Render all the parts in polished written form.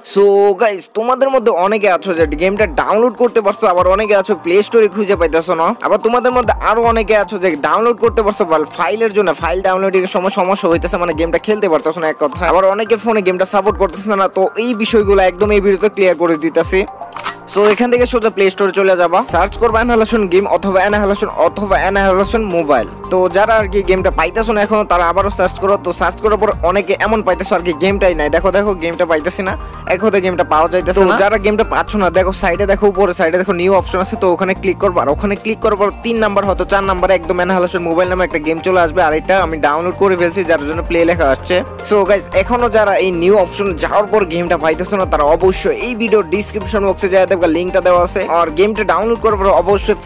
So guys, তোমাদের মধ্যে অনেকে আছো যে গেমটা ডাউনলোড করতে পারছো, আবার অনেকে আছো প্লে স্টোরে খুঁজে পাইতেছো না। আবার তোমাদের মধ্যে আরো অনেকে আছো যে ডাউনলোড করতে পারছো ফাইলের জন্য ফাইল ডাউনলোডিং এর সময় সমস্যা হইতেছে, মানে গেমটা খেলতে পারতেছো না এক কথা। আবার অনেকের ফোনে গেমটা সাপোর্ট করতেছে না। তো এই বিষয়গুলো একদম এই ভিডিওতে ক্লিয়ার করে দিতেছি। সো এখান থেকে সোজা প্লে স্টোরে চলে যাবা, সার্চ করবা অ্যানাহালেশন গেম অথবা অ্যানাহালেশন মোবাইল। তো যারা আর কি গেমটা পাইতেছো না এখনো, তারা আবারও সার্চ করো। তো সার্চ করার পর অনেকে এমন পাইতেছো আর কি গেমটাই নাই, দেখো গেমটা পাইতেছি না, এক হতে গেমটা পাওয়া যাইতেছে না। যারা গেমটা পাচ্ছ না, দেখো সাইডে দেখো, উপরে সাইডে দেখো নিউ অপশন আছে, তো ওখানে ক্লিক করবা। আর ওখানে ক্লিক করার পর 3 নাম্বার হয়তো 4 নাম্বারে একদম অ্যানাহালেশন মোবাইল নামে একটা গেম চলে আসবে। আর এটা আমি ডাউনলোড করে ফেলছি, যার জন্য প্লে লেখা আসছে। সো গাইস, এখনো যারা এই নিউ অপশন যাওয়ার পর গেমটা পাইতেছো না, তারা অবশ্যই এই ভিডিও ডিসক্রিপশন বক্সে যায় দেখবা, লিংকটা দেওয়া আছে। আর গেমটা ডাউনলোড করার পর অবশ্যই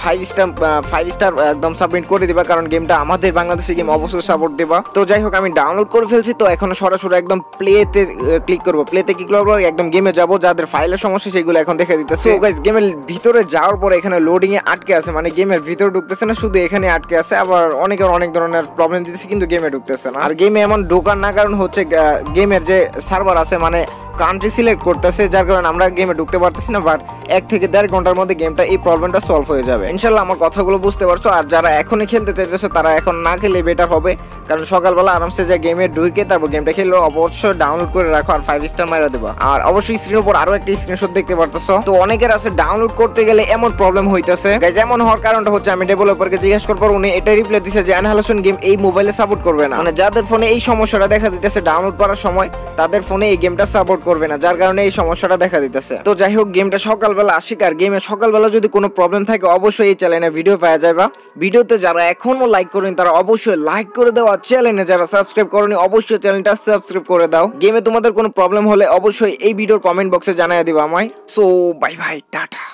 5 স্টার একদম সাবমিট করে দিবা, কারণ গেমটা আমাদের বাংলাদেশি গেম, অবশ্যই সাপোর্ট দিবা। তো যাই হোক, আমি ডাউনলোড করে ফেলছি। তো এখন সরাসরি একদম প্লেতে ক্লিক করবো। প্লেতে ক্লিক করার পর একদম গেমে যাবো। যাদের ফাইলের সমস্যা সেগুলো এখন দেখে দিতেছে। সো গাইস, গেমের ভিতরে যাওয়ার পর এখানে লোডিং এ আটকে আছে, মানে গেমের ভিতরে ঢুকতেছে না, শুধু এখানে আটকে আছে। আবার অনেকের অনেক ধরনের প্রবলেম দিতেছে, কিন্তু গেমে ঢুকতেছে না। আর গেমে এমন ঢোকার না কারণ হচ্ছে গেমের যে সার্ভার আছে, মানে কান্ট্রি সিলেক্ট করতেছে, যার কারণে আমরা গেমে ঢুকতে পারতেছি না। বাট 1 থেকে 1.5 ঘন্টার মধ্যে গেমটা এই প্রবলেমটা সলভ হয়ে যাবে ইনশাল্লাহ। আমার কথাগুলো বুঝতে পারছো। আর যারা এখনই খেলতে চাইতেছো, তারা এখন না খেলে বেটার হবে, কারণ সকালবেলা আরামসে যে গেমে ঢুকে তারপর গেমটা খেললো। অবশ্যই ডাউনলোড করে রাখো আর 5 স্টার মারা দেবা। আর অবশ্যই স্ক্রিনের উপর আরো একটা স্ক্রিনশট দেখতে পারতেছো। তো অনেকের আছে ডাউনলোড করতে গেলে এমন প্রবলেম হইতেছে। গাইস, এমন হওয়ার কারণটা হচ্ছে, আমি ডেভেলপারকে জিজ্ঞেস করব, উনি এটা রিপ্লাই দিয়েছে যে অ্যানাহালেশন গেম এই মোবাইলে সাপোর্ট করবে না। মানে যাদের ফোনে এই সমস্যাটা দেখা দিতেছে ডাউনলোড করার সময়, তাদের ফোনে এই গেমটা সাপোর্ট করবে না, যার কারণে এই সমস্যাটা দেখা দিতেছে। তো যাই হোক, গেমটা সকালবেলা আসিক। আর গেমে সকালবেলা যদি কোনো প্রবলেম থাকে, অবশ্যই এই চ্যানেলে ভিডিও পাওয়া যাবে। ভিডিওতে যারা এখনো লাইক করেন, তারা অবশ্যই লাইক করে দাও। আর চ্যানেলে যারা সাবস্ক্রাইব করেনি, অবশ্যই চ্যানেলটা সাবস্ক্রাইব করে দাও। গেমে তোমাদের কোনো প্রবলেম হলে অবশ্যই এই ভিডিওর কমেন্ট বক্সে জানিয়ে দিবা আমায়। So bye bye, tata.